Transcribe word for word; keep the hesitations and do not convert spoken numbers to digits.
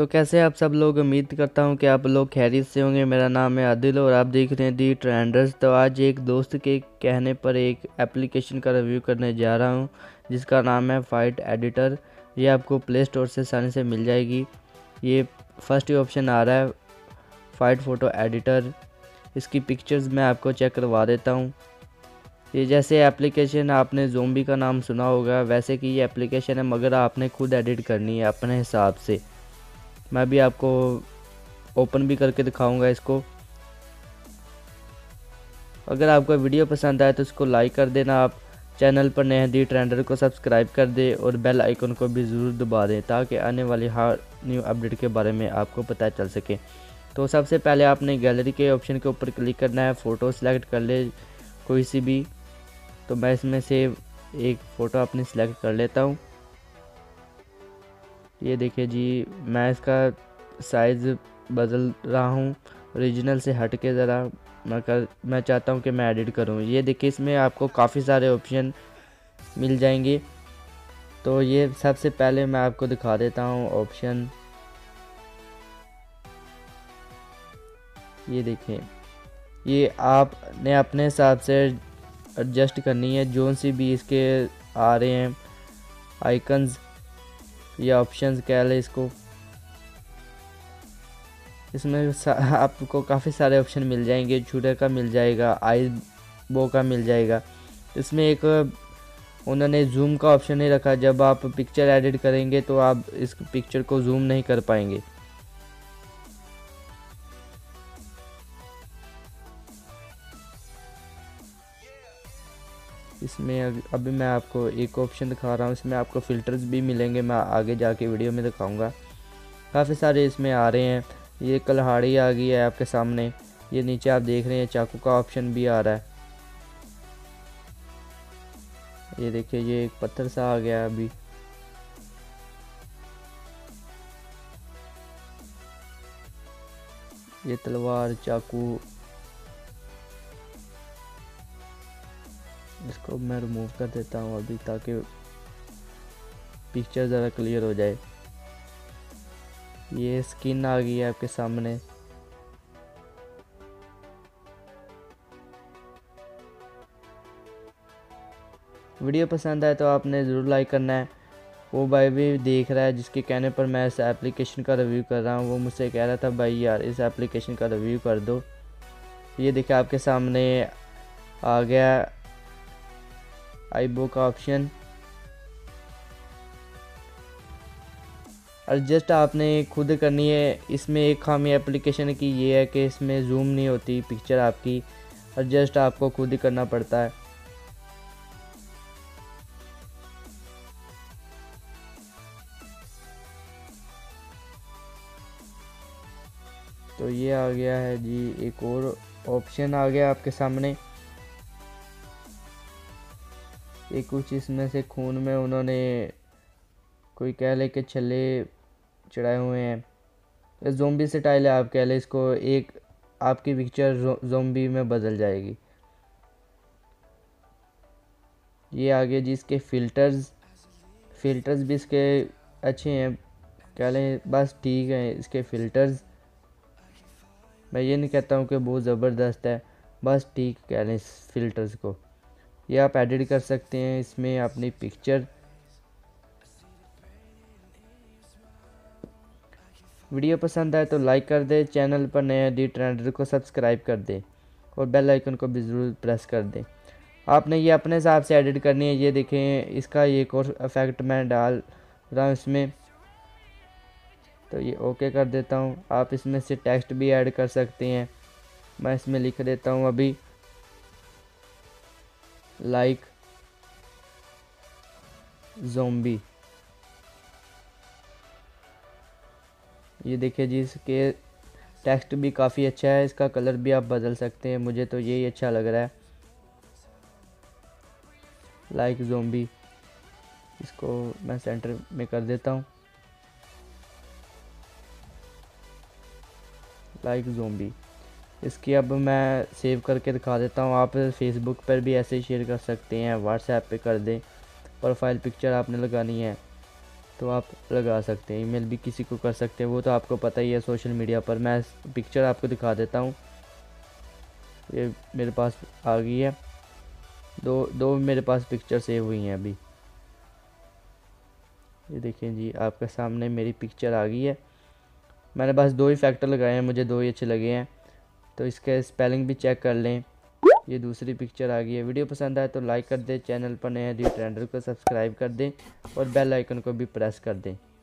तो कैसे आप सब लोग, उम्मीद करता हूँ कि आप लोग खैरियत से होंगे। मेरा नाम है आदिल और आप देख रहे हैं दी ट्रेंडर्स। तो आज एक दोस्त के कहने पर एक एप्लीकेशन का रिव्यू करने जा रहा हूँ जिसका नाम है फाइट एडिटर। ये आपको प्ले स्टोर से आसानी से मिल जाएगी। ये फर्स्ट ही ऑप्शन आ रहा है फाइट फ़ोटो एडिटर। इसकी पिक्चर्स मैं आपको चेक करवा देता हूँ। ये जैसे एप्लीकेशन आपने ज़ोंबी का नाम सुना होगा, वैसे कि ये एप्लीकेशन है मगर आपने खुद एडिट करनी है अपने हिसाब से। मैं भी आपको ओपन भी करके दिखाऊंगा इसको। अगर आपको वीडियो पसंद आए तो इसको लाइक कर देना। आप चैनल पर नए हैं दी ट्रेंडर को सब्सक्राइब कर दें और बेल आइकन को भी ज़रूर दबा दें ताकि आने वाली हर न्यू अपडेट के बारे में आपको पता चल सके। तो सबसे पहले आपने गैलरी के ऑप्शन के ऊपर क्लिक करना है। फ़ोटो सेलेक्ट कर ले कोई सी भी। तो मैं इसमें से एक फ़ोटो अपनी सेलेक्ट कर लेता हूँ। ये देखिए जी, मैं इसका साइज़ बदल रहा हूँ ओरिजिनल से हट के ज़रा। मैं कर मैं चाहता हूँ कि मैं एडिट करूँ। ये देखिए, इसमें आपको काफ़ी सारे ऑप्शन मिल जाएंगे। तो ये सबसे पहले मैं आपको दिखा देता हूँ ऑप्शन। ये देखें, ये आपने अपने हिसाब से एडजस्ट करनी है। जो सी भी इसके आ रहे हैं आइकन्स या ऑप्शंस कह लें इसको, इसमें आपको काफ़ी सारे ऑप्शन मिल जाएंगे। छुरे का मिल जाएगा, आई बो का मिल जाएगा। इसमें एक उन्होंने जूम का ऑप्शन नहीं रखा। जब आप पिक्चर एडिट करेंगे तो आप इस पिक्चर को जूम नहीं कर पाएंगे। इसमें अभी मैं आपको एक ऑप्शन दिखा रहा हूँ। इसमें आपको फ़िल्टर्स भी मिलेंगे, मैं आगे जाके वीडियो में दिखाऊंगा। काफ़ी सारे इसमें आ रहे हैं। ये कलहाड़ी आ गई है आपके सामने। ये नीचे आप देख रहे हैं चाकू का ऑप्शन भी आ रहा है। ये देखिए, ये एक पत्थर सा आ गया अभी। ये तलवार, चाकू, इसको मैं रिमूव कर देता हूँ अभी ताकि पिक्चर ज़रा क्लियर हो जाए। ये स्किन आ गई है आपके सामने। वीडियो पसंद आए तो आपने ज़रूर लाइक करना है। वो भाई भी देख रहा है जिसके कहने पर मैं इस एप्लीकेशन का रिव्यू कर रहा हूँ। वो मुझसे कह रहा था भाई यार इस एप्लीकेशन का रिव्यू कर दो। ये देखिए आपके सामने आ गया आईबो का ऑप्शन। एडजस्ट आपने खुद करनी है। इसमें एक खामी एप्लीकेशन की ये है कि इसमें जूम नहीं होती पिक्चर आपकी। एडजस्ट आपको खुद ही करना पड़ता है। तो ये आ गया है जी, एक और ऑप्शन आ गया आपके सामने। एक कुछ इसमें से खून में उन्होंने कोई कह ले के छल्ले चढ़ाए हुए हैं। ज़ोंबी स्टाइल है आप कह ले इसको। एक आपकी पिक्चर ज़ोंबी में बदल जाएगी। ये आगे जी इसके फ़िल्टर्स फ़िल्टर्स भी इसके अच्छे हैं कह लें, बस ठीक है इसके फ़िल्टर्स। मैं ये नहीं कहता हूँ कि बहुत ज़बरदस्त है, बस ठीक कह लें इस फ़िल्टर्स को। ये आप एडिट कर सकते हैं इसमें अपनी पिक्चर। वीडियो पसंद आए तो लाइक कर दें। चैनल पर नए दी ट्रेंडर को सब्सक्राइब कर दें और बेल आइकन को भी ज़रूर प्रेस कर दें। आपने ये अपने हिसाब से एडिट करनी है। ये देखें, इसका एक और इफेक्ट मैं डाल रहा हूँ इसमें। तो ये ओके कर देता हूँ। आप इसमें से टेक्स्ट भी ऐड कर सकते हैं। मैं इसमें लिख देता हूँ अभी लाइक ज़ोंबी। ये देखिए जी, इसके टेक्स्ट भी काफ़ी अच्छा है। इसका कलर भी आप बदल सकते हैं। मुझे तो यही अच्छा लग रहा है, लाइक ज़ोंबी। इसको मैं सेंटर में कर देता हूँ, लाइक ज़ोंबी। इसकी अब मैं सेव करके दिखा देता हूँ। आप फेसबुक पर भी ऐसे ही शेयर कर सकते हैं, व्हाट्सएप पे कर दें। प्रोफाइल पिक्चर आपने लगानी है। तो आप लगा सकते हैं। ईमेल भी किसी को कर सकते हैं, वो तो आपको पता ही है सोशल मीडिया पर। मैं पिक्चर आपको दिखा देता हूँ। ये मेरे पास आ गई है, दो दो मेरे पास पिक्चर सेव हुई हैं अभी। ये देखें जी, आपके सामने मेरी पिक्चर आ गई है। मैंने बस दो ही फैक्टर लगाए हैं, मुझे दो ही अच्छे लगे हैं, तो इसके स्पेलिंग भी चेक कर लें। ये दूसरी पिक्चर आ गई है। वीडियो पसंद आए तो लाइक कर दें, चैनल पर नए हैं दी ट्रेंडर को सब्सक्राइब कर दें और बेल आइकन को भी प्रेस कर दें।